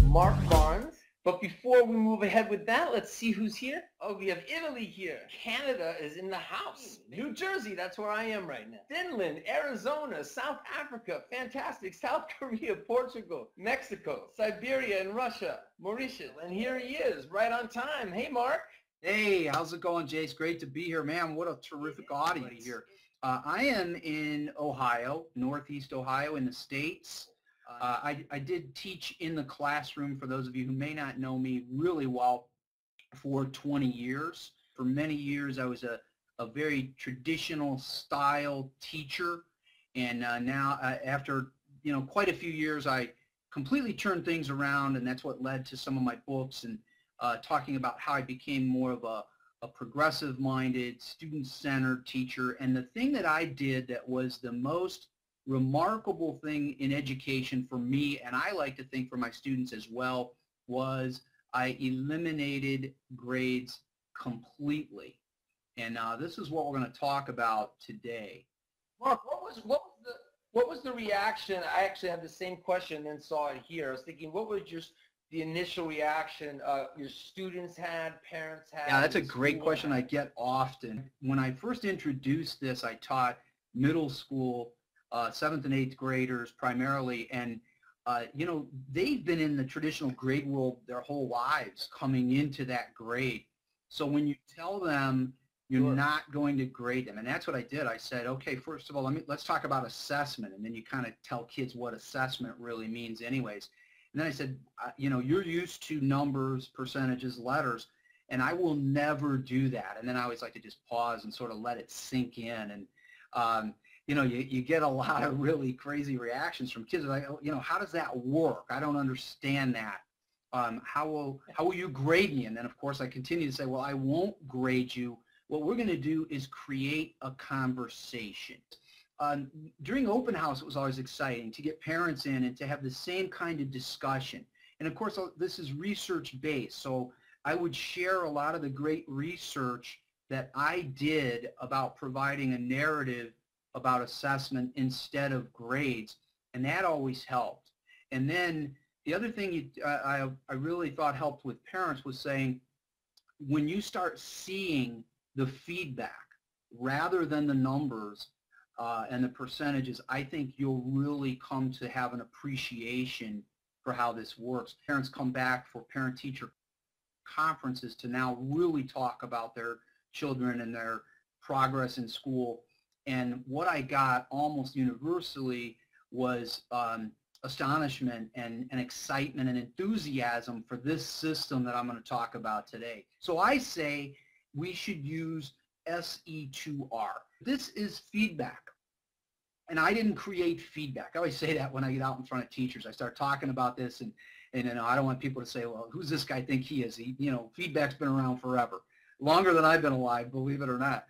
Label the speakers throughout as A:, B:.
A: Mark Barnes. But before we move ahead with that, let's see who's here. Oh, we have Italy here. Canada is in the house. New Jersey, that's where I am right now. Finland, Arizona, South Africa, fantastic. South Korea, Portugal, Mexico, Siberia, and Russia, Mauritius. And here he is, right on time. Hey, Mark.
B: Hey, how's it going, Jace? Great to be here, man. What a terrific audience here. I am in Ohio, Northeast Ohio in the States. I did teach in the classroom, for those of you who may not know me really well, for 20 years. For many years, I was a very traditional style teacher. And now, after quite a few years, I completely turned things around, and that's what led to some of my books and talking about how I became more of a progressive-minded, student-centered teacher. And the thing that I did that was the most remarkable thing in education for me, and I like to think for my students as well, was I eliminated grades completely. And this is what we're going to talk about today.
A: Mark, what was the reaction? I actually had the same question and then saw it here. I was thinking, what was the initial reaction your students had, parents had?
B: Yeah, that's a great question I get often. When I first introduced this, I taught middle school, 7th and 8th graders primarily, and they've been in the traditional grade world their whole lives coming into that grade. So when you tell them you're not going to grade them, and that's what I did. I said, okay, first of all, let's talk about assessment, and then you kind of tell kids what assessment really means anyways. And then I said, you're used to numbers, percentages, letters, and I will never do that. And then I always like to just pause and sort of let it sink in. And, you get a lot of really crazy reactions from kids. Like, how does that work? I don't understand that. How will you grade me? And then, of course, I continue to say, well, I won't grade you. What we're going to do is create a conversation. During open house, it was always exciting to get parents in and to have the same kind of discussion. And of course, this is research-based, so I would share a lot of the great research that I did about providing a narrative about assessment instead of grades, and that always helped. And then the other thing I really thought helped with parents was saying, when you start seeing the feedback rather than the numbers, and the percentages, I think you'll really come to have an appreciation for how this works. Parents come back for parent-teacher conferences to now really talk about their children and their progress in school. And what I got almost universally was astonishment and excitement and enthusiasm for this system that I'm going to talk about today. So I say we should use SE2R. This is feedback. And I didn't create feedback. I always say that when I get out in front of teachers. I start talking about this, and I don't want people to say, well, who's this guy think he is? Feedback's been around forever, longer than I've been alive, believe it or not.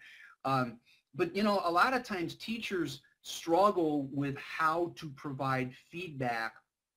B: But a lot of times teachers struggle with how to provide feedback,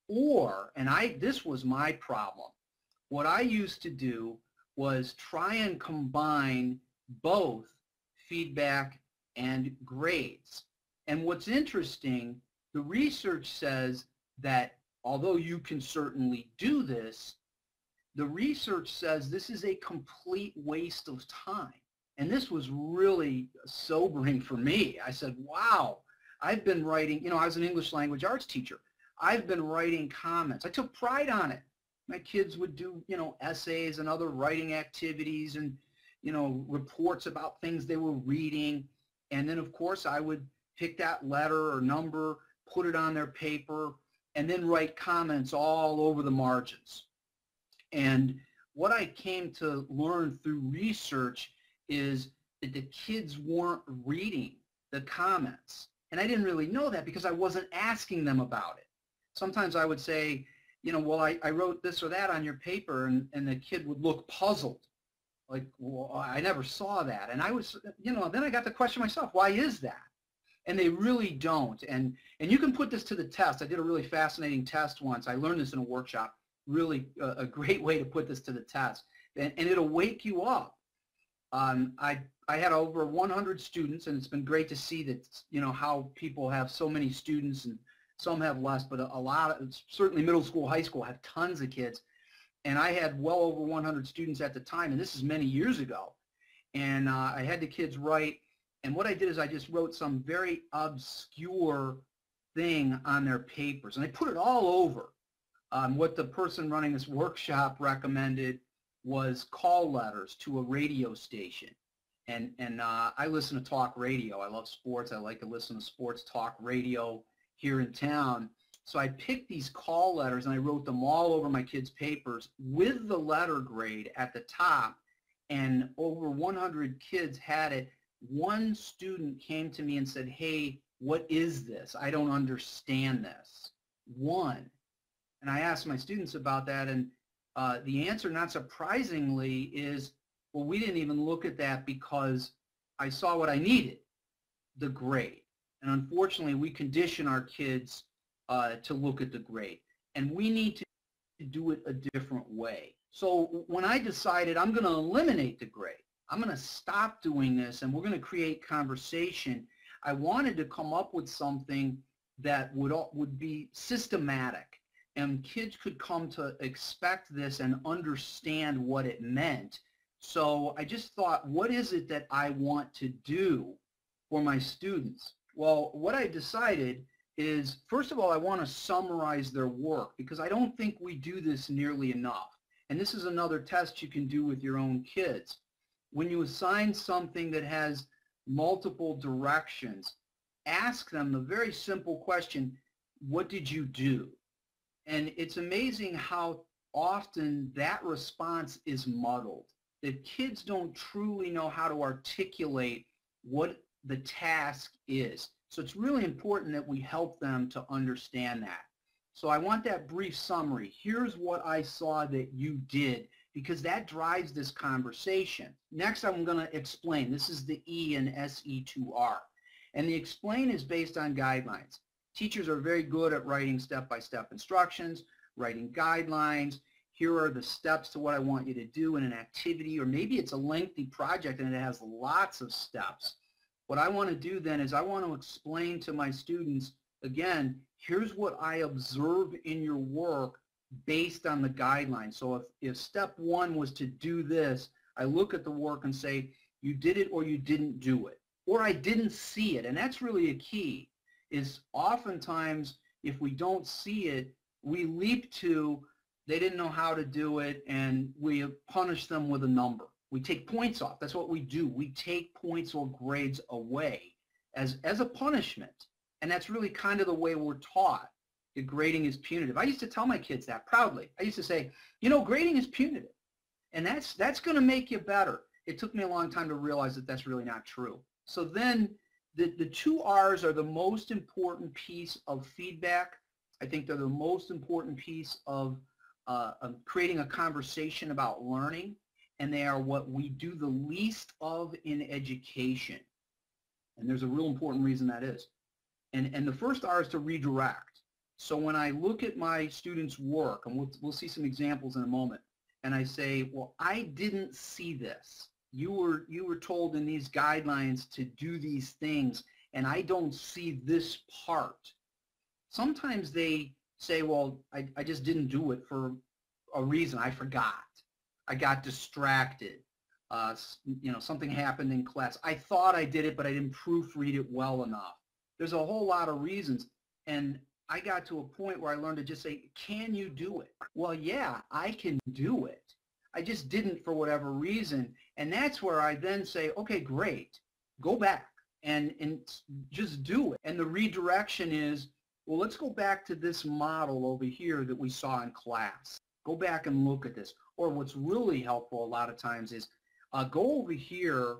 B: this was my problem. What I used to do was try and combine both feedback and grades. And what's interesting, the research says that although you can certainly do this, the research says this is a complete waste of time. And this was really sobering for me. I said, wow, I've been writing, I was an English language arts teacher. I've been writing comments. I took pride on it. My kids would do, essays and other writing activities and, reports about things they were reading. And then, of course, I would pick that letter or number, put it on their paper, and then write comments all over the margins. And what I came to learn through research is that the kids weren't reading the comments. And I didn't really know that because I wasn't asking them about it. Sometimes I would say, well, I wrote this or that on your paper, and the kid would look puzzled. Like, well, I never saw that. And I was, then I got to question myself, why is that? And they really don't. And you can put this to the test. I did a really fascinating test once. I learned this in a workshop. Really a great way to put this to the test. And it'll wake you up. I had over 100 students, and it's been great to see that, how people have so many students and Some have less, but a lot of, certainly middle school, high school have tons of kids. And I had well over 100 students at the time, and this is many years ago. And I had the kids write, and what I did is I just wrote some very obscure thing on their papers, and I put it all over. What the person running this workshop recommended was call letters to a radio station. And I listen to talk radio. I love sports. I like to listen to sports talk radio here in town. So I picked these call letters and I wrote them all over my kids' papers with the letter grade at the top, and over 100 kids had it. One student came to me and said, "Hey, what is this? I don't understand this." One. And I asked my students about that, and the answer, not surprisingly, is, well, we didn't even look at that because I saw what I needed, the grade. And unfortunately, we condition our kids to look at the grade, and we need to do it a different way. So when I decided I'm going to eliminate the grade, I'm going to stop doing this, and we're going to create conversation, I wanted to come up with something that would be systematic, and kids could come to expect this and understand what it meant. So I just thought, what is it that I want to do for my students? Well, what I decided is, first of all, I want to summarize their work, because I don't think we do this nearly enough. And this is another test you can do with your own kids. When you assign something that has multiple directions, ask them the very simple question, what did you do? And it's amazing how often that response is muddled. That kids don't truly know how to articulate what the task is. So it's really important that we help them to understand that. So I want that brief summary. Here's what I saw that you did, because that drives this conversation. Next, I'm going to explain. This is the E in SE2R. And the explain is based on guidelines. Teachers are very good at writing step-by-step instructions, writing guidelines. Here are the steps to what I want you to do in an activity, or maybe it's a lengthy project and it has lots of steps. What I want to do then is I want to explain to my students, again, here's what I observe in your work based on the guidelines. So if step one was to do this, I look at the work and say, you did it or you didn't do it, or I didn't see it. And that's really a key, is oftentimes if we don't see it, we leap to, they didn't know how to do it, and we punish them with a number. We take points off. That's what we do. We take points or grades away as a punishment. And that's really kind of the way we're taught, that grading is punitive. I used to tell my kids that proudly. I used to say, you know, grading is punitive, and that's going to make you better. It took me a long time to realize that that's really not true. So then the two R's are the most important piece of feedback. I think they're the most important piece of creating a conversation about learning, and they are what we do the least of in education. And there's a real important reason that is. And the first R is to redirect. So when I look at my students' work, and we'll see some examples in a moment, and I say, well, I didn't see this. You were told in these guidelines to do these things, and I don't see this part. Sometimes they say, well, I just didn't do it for a reason. I forgot. I got distracted. You know, something happened in class. I thought I did it, but I didn't proofread it well enough. There's a whole lot of reasons. And I got to a point where I learned to just say, can you do it? Well, yeah, I can do it. I just didn't for whatever reason. And that's where I then say, okay, great. Go back and just do it. And the redirection is, well, let's go back to this model over here that we saw in class. Go back and look at this. Or what's really helpful a lot of times is go over here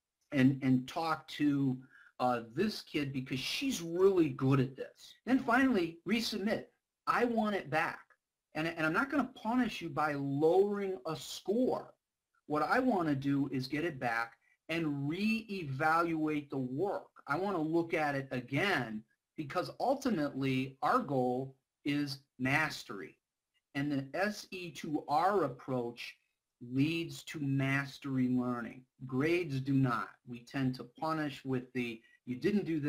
B: and talk to this kid because she's really good at this. Then finally, resubmit. I want it back. And I'm not going to punish you by lowering a score. What I want to do is get it back and reevaluate the work. I want to look at it again, because ultimately our goal is mastery. And the SE2R approach leads to mastery learning. Grades do not. We tend to punish with the, you didn't do this,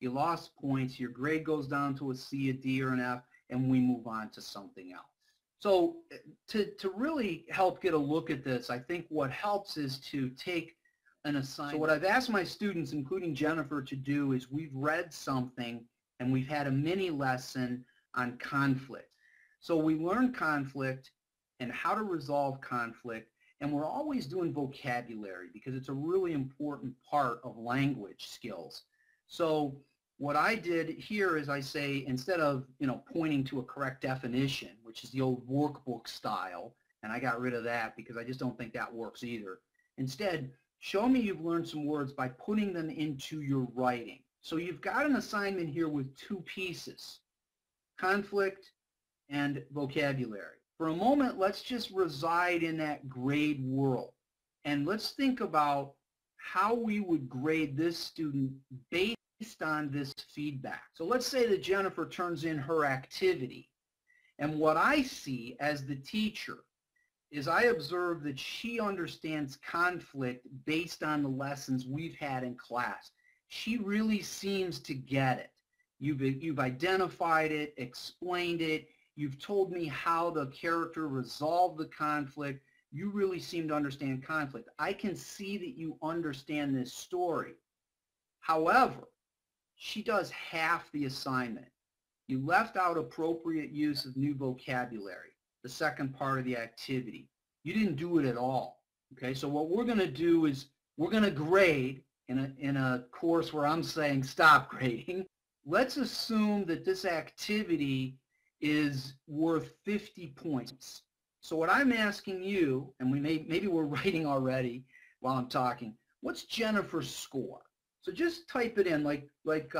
B: you lost points, your grade goes down to a C, a D, or an F, and we move on to something else. So to really help get a look at this, I think what helps is to take an assignment. So what I've asked my students, including Jennifer, to do is we've read something and we've had a mini lesson on conflict. So we learn conflict and how to resolve conflict, and we're always doing vocabulary because it's a really important part of language skills. So what I did here is I say, instead of pointing to a correct definition, which is the old workbook style, and I got rid of that because I just don't think that works either. Instead, show me you've learned some words by putting them into your writing. So you've got an assignment here with two pieces, conflict and vocabulary. For a moment, let's just reside in that grade world. And let's think about how we would grade this student based on this feedback. So let's say that Jennifer turns in her activity. And what I see as the teacher is I observe that she understands conflict based on the lessons we've had in class. She really seems to get it. You've identified it, explained it. You've told me how the character resolved the conflict. You really seem to understand conflict. I can see that you understand this story. However, she does half the assignment. You left out appropriate use of new vocabulary, the second part of the activity. You didn't do it at all. Okay, so what we're going to do is we're going to grade in a course where I'm saying stop grading. Let's assume that this activity is worth 50 points. So what I'm asking you, and maybe we're writing already while I'm talking, what's Jennifer's score? So just type it in like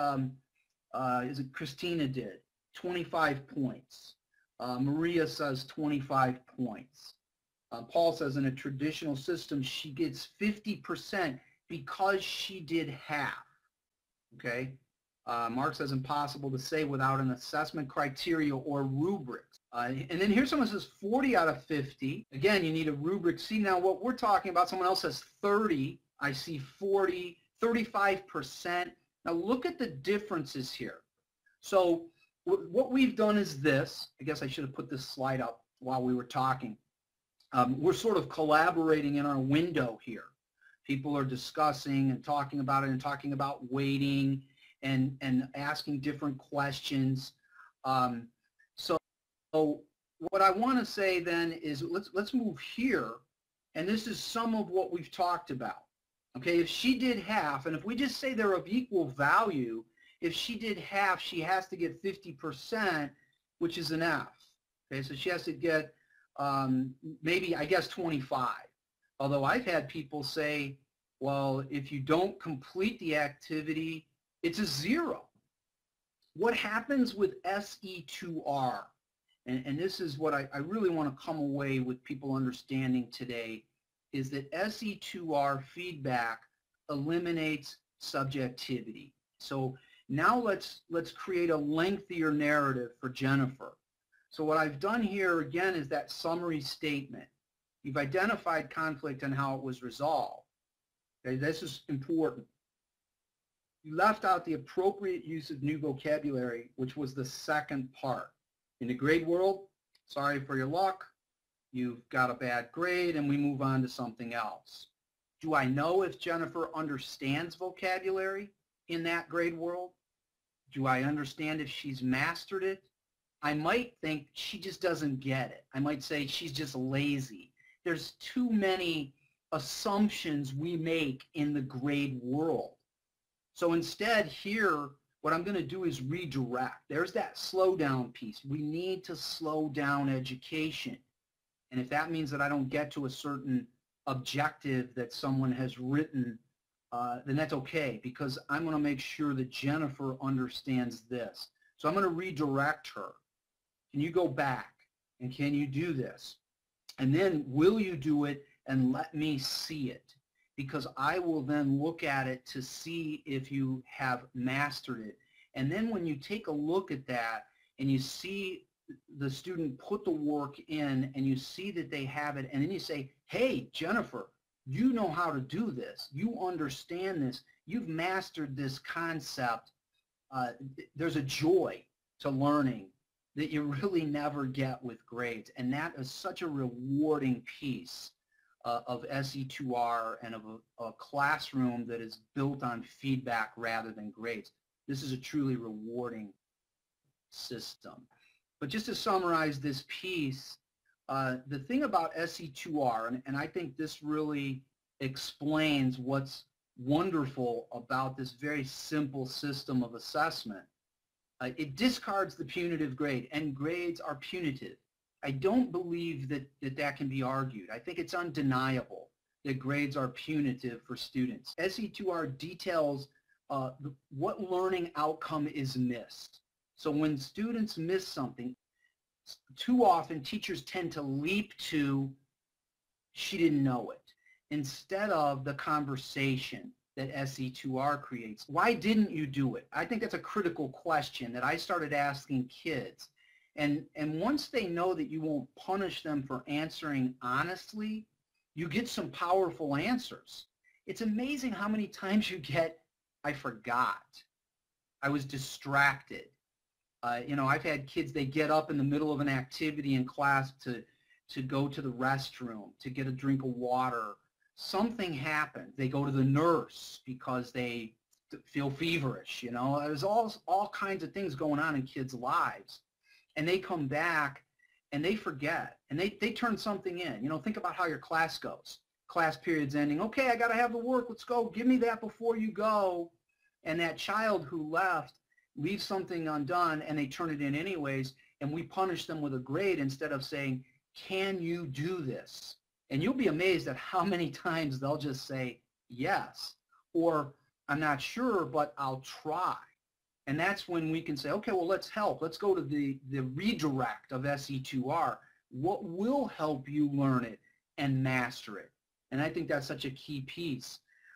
B: is it Christina did, 25 points. Maria says 25 points. Paul says in a traditional system she gets 50% because she did half. Okay. Mark says impossible to say without an assessment criteria or rubrics. And then here's someone who says 40 out of 50. Again, you need a rubric. See, now what we're talking about, someone else says 30. I see 40, 35%. Now look at the differences here. So what we've done is this. I guess I should have put this slide up while we were talking. We're sort of collaborating in our window here. People are discussing and talking about it and talking about weighting and asking different questions. So what I want to say then is let's move here, and this is some of what we've talked about. Okay, if she did half, and if we just say they're of equal value, if she did half, she has to get 50%, which is an F. Okay, so she has to get maybe, I guess, 25. Although I've had people say, well, if you don't complete the activity, it's a 0. What happens with SE2R? And this is what I really want to come away with people understanding today, is that SE2R feedback eliminates subjectivity. So now let's create a lengthier narrative for Jennifer. So what I've done here again is that summary statement. You've identified conflict and how it was resolved. Okay, this is important. You left out the appropriate use of new vocabulary, which was the second part. In the grade world, sorry for your luck, you've got a bad grade, and we move on to something else. Do I know if Jennifer understands vocabulary in that grade world? Do I understand if she's mastered it? I might think she just doesn't get it. I might say she's just lazy. There's too many assumptions we make in the grade world. So instead here, what I'm going to do is redirect. There's that slow down piece. We need to slow down education. And if that means that I don't get to a certain objective that someone has written, then that's okay, because I'm going to make sure that Jennifer understands this. So I'm going to redirect her. Can you go back? And can you do this? And then will you do it and let me see it? Because I will then look at it to see if you have mastered it. And then when you take a look at that and you see the student put the work in and you see that they have it, and then you say, hey, Jennifer, you know how to do this. You understand this. You've mastered this concept. there's a joy to learning that you really never get with grades. And that is such a rewarding piece of SE2R and of a classroom that is built on feedback rather than grades. This is a truly rewarding system. But just to summarize this piece, the thing about SE2R, and I think this really explains what's wonderful about this very simple system of assessment. It discards the punitive grade, and grades are punitive. I don't believe that can be argued. I think it's undeniable that grades are punitive for students. SE2R details what learning outcome is missed. So when students miss something, too often teachers tend to leap to, she didn't know it, instead of the conversation that SE2R creates. Why didn't you do it? I think that's a critical question that I started asking kids. And once they know that you won't punish them for answering honestly, you get some powerful answers. It's amazing how many times you get, I forgot, I was distracted. You know, I've had kids, they get up in the middle of an activity in class to go to the restroom, to get a drink of water. Something happened. They go to the nurse because they feel feverish, you know. There's all kinds of things going on in kids' lives. And they come back and they forget and they turn something in. You know, think about how your class goes. Class period's ending. Okay, I got to have the work. Let's go. Give me that before you go. And that child who left leaves something undone and they turn it in anyways, and we punish them with a grade instead of saying, can you do this? And you'll be amazed at how many times they'll just say yes, or I'm not sure, but I'll try. And that's when we can say, okay, well, let's help. Let's go to the redirect of SE2R. What will help you learn it and master it? And I think that's such a key piece.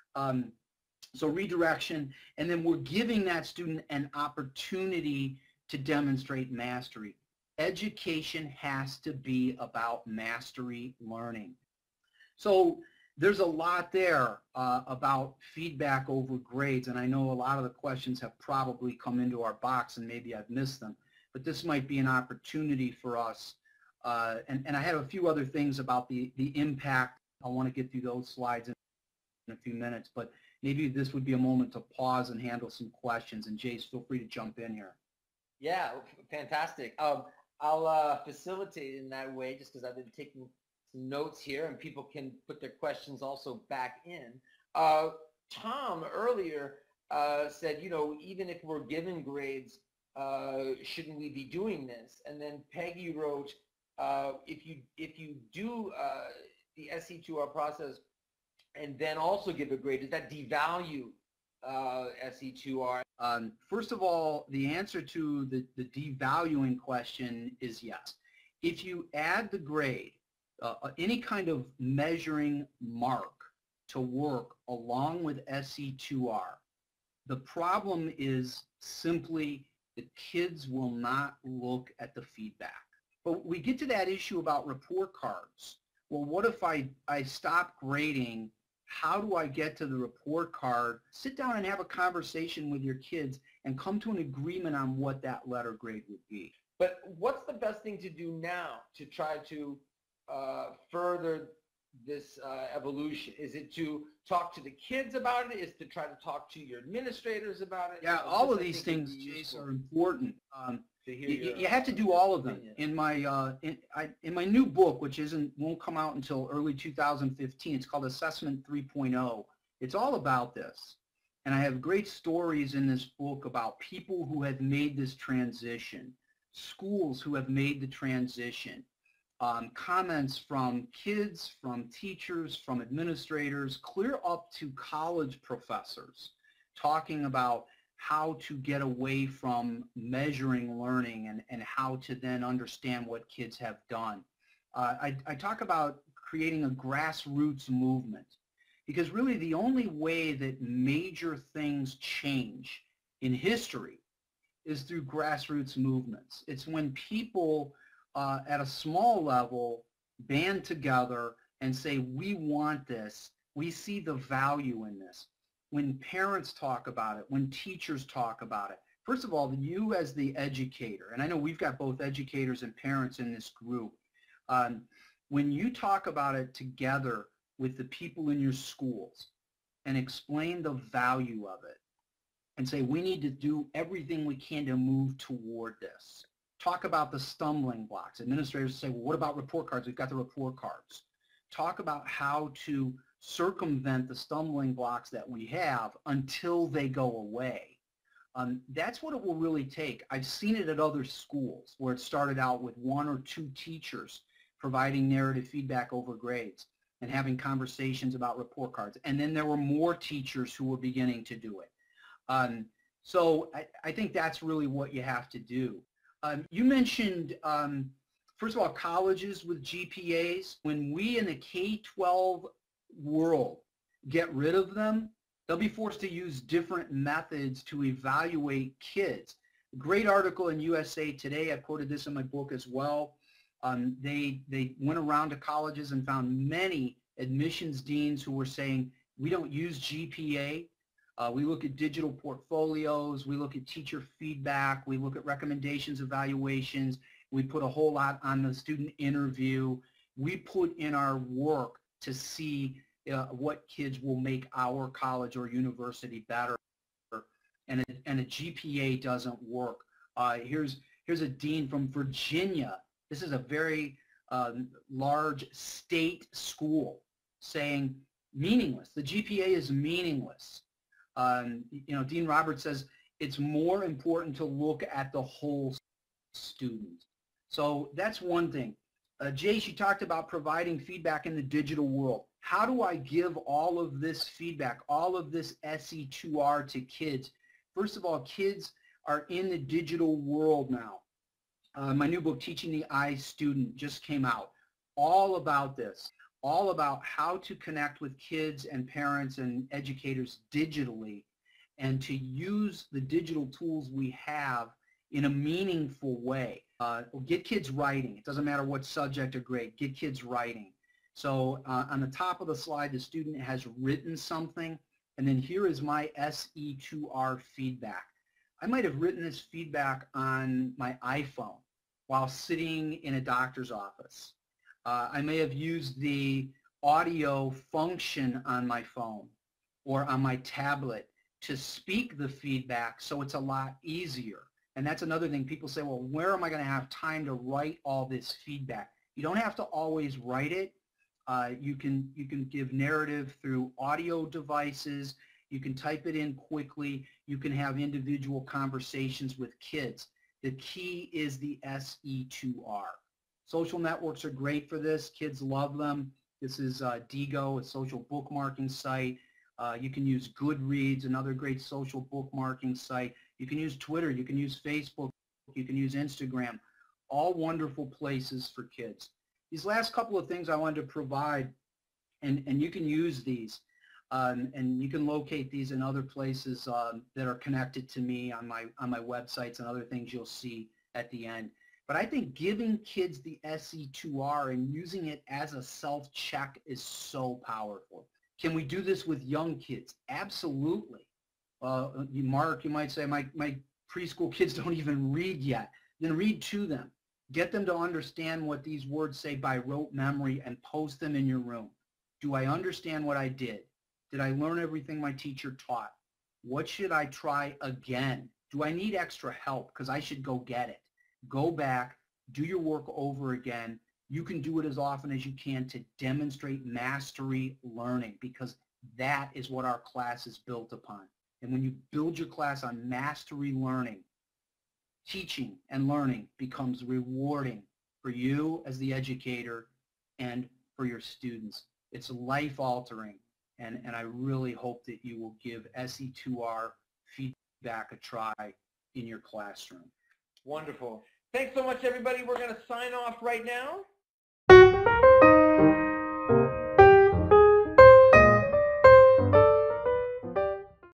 B: So redirection, and then we're giving that student an opportunity to demonstrate mastery. Education has to be about mastery learning. So there's a lot there about feedback over grades, and I know a lot of the questions have probably come into our box and maybe I've missed them, but this might be an opportunity for us. And I have a few other things about the impact. I want to get through those slides in a few minutes, but maybe this would be a moment to pause and handle some questions. And Jace, feel free to jump in here.
A: Yeah, fantastic. I'll facilitate in that way just because I've been taking some notes here and people can put their questions also back in. Tom earlier said, you know, even if we're given grades, shouldn't we be doing this? And then Peggy wrote, if you do the SE2R process and then also give a grade, does that devalue SE2R?
B: First of all, the answer to the devaluing question is yes. If you add the grade, any kind of measuring mark to work along with SE2R, the problem is simply that kids will not look at the feedback. But we get to that issue about report cards. Well, what if I stop grading? How do I get to the report card? Sit down and have a conversation with your kids and come to an agreement on what that letter grade would be.
A: But what's the best thing to do now to try to further this evolution? Is it to talk to the kids about it? Is it to try to talk to your administrators about it?
B: Yeah, all of these things, Jace, are important. You have to do all of them. In my new book, which won't come out until early 2015, it's called Assessment 3.0. It's all about this. And I have great stories in this book about people who have made this transition, schools who have made the transition, comments from kids, from teachers, from administrators, clear up to college professors, talking about how to get away from measuring learning and how to then understand what kids have done. I talk about creating a grassroots movement, because really the only way that major things change in history is through grassroots movements. It's when people at a small level band together and say, we want this, we see the value in this. When parents talk about it, when teachers talk about it, first of all, you as the educator, and I know we've got both educators and parents in this group, when you talk about it together with the people in your schools and explain the value of it and say we need to do everything we can to move toward this. Talk about the stumbling blocks. Administrators say, well, what about report cards? We've got the report cards. Talk about how to circumvent the stumbling blocks that we have until they go away. That's what it will really take. I've seen it at other schools where it started out with 1 or 2 teachers providing narrative feedback over grades and having conversations about report cards. And then there were more teachers who were beginning to do it. So I think that's really what you have to do. You mentioned, first of all, colleges with GPAs. When we in the K-12 world get rid of them, they'll be forced to use different methods to evaluate kids. A great article in USA Today, I quoted this in my book as well. They went around to colleges and found many admissions deans who were saying, we don't use GPA. We look at digital portfolios, we look at teacher feedback, we look at recommendations, evaluations, we put a whole lot on the student interview. We put in our work to see what kids will make our college or university better, and a GPA doesn't work. Here's a dean from Virginia. This is a very large state school saying meaningless. The GPA is meaningless. Dean Roberts says it's more important to look at the whole student. So that's one thing. Jace, you talked about providing feedback in the digital world. How do I give all of this feedback, all of this SE2R to kids? First of all, kids are in the digital world now. My new book, Teaching the iStudent, just came out. All about this. All about how to connect with kids and parents and educators digitally and to use the digital tools we have in a meaningful way. Get kids writing. It doesn't matter what subject or grade. Get kids writing. So on the top of the slide, the student has written something, and then here is my SE2R feedback. I might have written this feedback on my iPhone while sitting in a doctor's office. I may have used the audio function on my phone or on my tablet to speak the feedback, so it's a lot easier. And that's another thing. People say, well, where am I going to have time to write all this feedback? You don't have to always write it. You can give narrative through audio devices. You can type it in quickly. You can have individual conversations with kids. The key is the SE2R. Social networks are great for this. Kids love them. This is Digo, a social bookmarking site. You can use Goodreads, another great social bookmarking site. You can use Twitter. You can use Facebook. You can use Instagram. All wonderful places for kids. These last couple of things I wanted to provide, and you can use these, and you can locate these in other places that are connected to me on my websites and other things you'll see at the end. But I think giving kids the SE2R and using it as a self-check is so powerful. Can we do this with young kids? Absolutely. Mark, you might say, my preschool kids don't even read yet. Then read to them. Get them to understand what these words say by rote memory and post them in your room. Do I understand what I did? Did I learn everything my teacher taught? What should I try again? Do I need extra help? Because I should go get it. Go back, do your work over again. You can do it as often as you can to demonstrate mastery learning, because that is what our class is built upon. And when you build your class on mastery learning, teaching and learning becomes rewarding for you as the educator and for your students. It's life-altering, and I really hope that you will give SE2R feedback a try in your classroom.
A: Wonderful. Thanks so much, everybody. We're going to sign off right now.